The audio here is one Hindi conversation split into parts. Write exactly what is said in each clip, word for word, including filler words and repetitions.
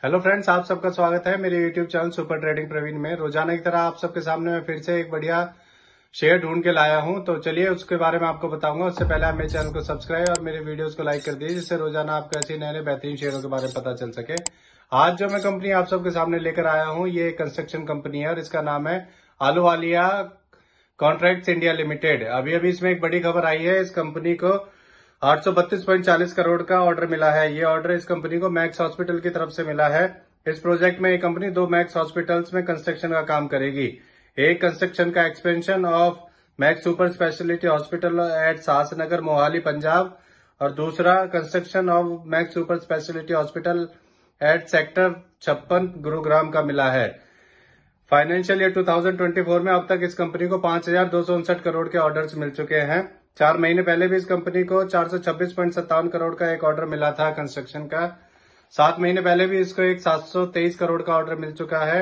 हेलो फ्रेंड्स, आप सबका स्वागत है मेरे YouTube channel super trading Praveen में। रोजाना की तरह आप सबके सामने मैं फिर से एक बढ़िया शेयर ढूंढ के लाया हूं, तो चलिए उसके बारे में आपको बताऊंगा। उससे पहले आप मेरे चैनल को सब्सक्राइब और मेरे वीडियोस को लाइक कर दीजिए, जिससे रोजाना आपको ऐसे नए नए बेहतरीन शेयरों के बारे में पता चल सके। आज जो मैं कंपनी आप सबके सामने लेकर आया हूँ, ये कंस्ट्रक्शन कंपनी है और इसका नाम है आलूवालिया कॉन्ट्रैक्ट्स इंडिया लिमिटेड। अभी अभी इसमें एक बड़ी खबर आई है, इस कंपनी को आठ सौ बत्तीस पॉइंट चालीस करोड़ का ऑर्डर मिला है। ये ऑर्डर इस कंपनी को मैक्स हॉस्पिटल की तरफ से मिला है। इस प्रोजेक्ट में ये कंपनी दो मैक्स हॉस्पिटल्स में कंस्ट्रक्शन का काम करेगी। एक कंस्ट्रक्शन का expansion of Max super speciality hospital at Sasnagar Mohali Punjab, और दूसरा construction of Max super speciality hospital at sector छप्पन गुरुग्राम का मिला है। फाइनेंशियल ईयर दो हज़ार चौबीस में अब तक इस कंपनी को पांच हजार दो सौ उनसठ करोड़ के ऑर्डर्स मिल चुके हैं। चार महीने पहले भी इस कंपनी को चार सौ छब्बीस पॉइंट सत्तावन करोड़ का एक ऑर्डर मिला था कंस्ट्रक्शन का। सात महीने पहले भी इसको एक सात सौ तेईस करोड़ का ऑर्डर मिल चुका है।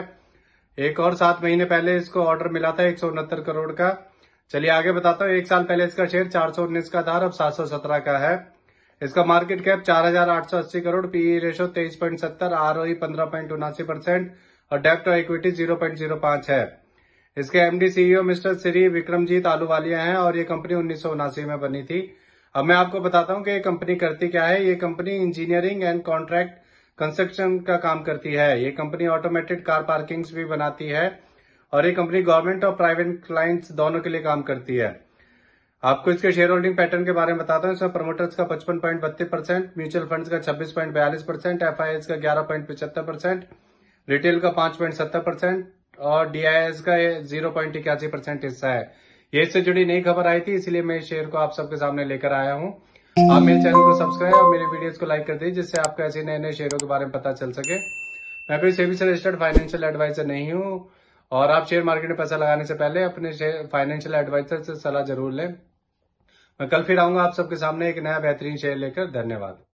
एक और सात महीने पहले इसको ऑर्डर मिला था एक सौ उनहत्तर करोड़ का। चलिए आगे बताता हूँ। एक साल पहले इसका शेयर चार सौ उन्नीस का था, अब सात सौ सत्रह का है। इसका मार्केट कैप चार हजार आठ सौ अस्सी करोड़, पीई रेशो तेईस पॉइंट सत्तर, आरओई पंद्रह पॉइंट उनासी परसेंट और डेप्ट to equity zero point zero पांच है। इसके MD CEO mister Shri Vikramjit Ahluwalia हैं और ये कंपनी उन्नीस सौ उनासी में बनी थी। अब मैं आपको बताता हूँ कि ये कंपनी करती क्या है। ये company engineering and contract construction का काम करती है। ये कंपनी ऑटोमेटेड कार पार्किंग्स भी बनाती है और ये कंपनी गवर्नमेंट और प्राइवेट क्लाइंट्स दोनों के लिए काम करती है। आपको इसके शेयर होल्डिंग पैटर्न के बारे में बताता हूँ। इसमें प्रमोटर्स का पचपन पॉइंट बत्तीस परसेंट, म्यूचुअल फंड्स का छब्बीस पॉइंट बयालीस परसेंट, एफआईएस का ग्यारह पॉइंट पिछहत्तर परसेंट, रिटेल का पांच पॉइंट सत्तर परसेंट और डीआईएस का जीरो पॉइंट इक्यासी परसेंट हिस्सा है। ये इससे जुड़ी नई खबर आई थी, इसलिए मैं इस शेयर को आप सबके सामने लेकर आया हूँ। आप मेरे चैनल को सब्सक्राइब और मेरे वीडियोस को लाइक कर दीजिए, जिससे आपको ऐसे नए नए शेयरों के बारे में पता चल सके। मैं कोई सेबी से रजिस्टर्ड फाइनेंशियल एडवाइजर नहीं हूँ और आप शेयर मार्केट में पैसा लगाने से पहले अपने फाइनेंशियल एडवाइजर से सलाह जरूर लें। मैं कल फिर आऊंगा आप सबके सामने एक नया बेहतरीन शेयर लेकर। धन्यवाद।